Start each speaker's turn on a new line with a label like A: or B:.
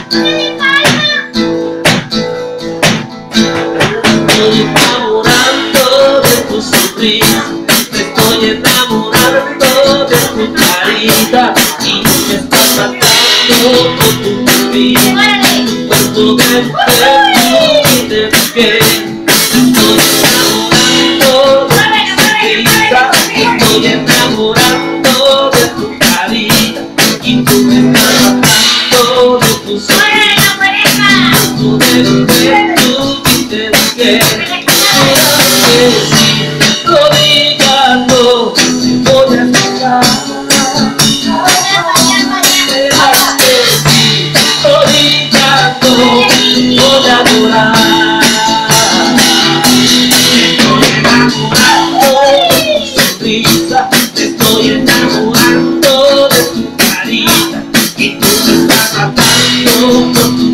A: Estoy enamorando de tu sonrisa, me estoy enamorando de tu carita y me estás matando con tu mentira, tu cuerpo de piel. Estoy enamorando de tu sonrisa, me estoy enamorando de tu carita y tú me estás matando de tu sonrisa, tu cuerpo de que si lo digas no te voy a dejar. Verás que si lo digas no te voy a adorar. Me estoy enamorando de tu sonrisa, me estoy enamorando de tu carita y tú me estás matando con tu